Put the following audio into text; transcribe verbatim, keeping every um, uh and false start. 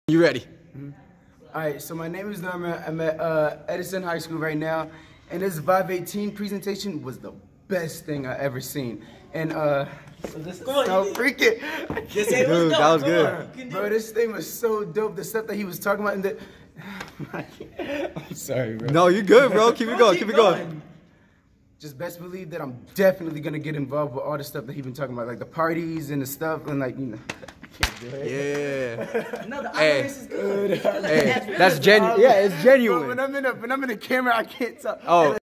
You ready? Mm-hmm. All right, so my name is Norman. I'm at uh, Edison High School right now, and this Vive eighteen presentation was the best thing I ever seen. And uh, so this is Come on, so freaking. Just say Dude, that was good. On. Bro, this thing was so dope. The stuff that he was talking about, and the. I'm sorry, bro. No, you good, bro. Keep it going. Keep it going. Just best believe that I'm definitely gonna get involved with all the stuff that he been talking about, like the parties and the stuff, and like you know. Yeah. No, the Hey. is good. Hey, that's genuine. Yeah, it's genuine. When I'm in a when I'm in a camera, I can't talk. Oh.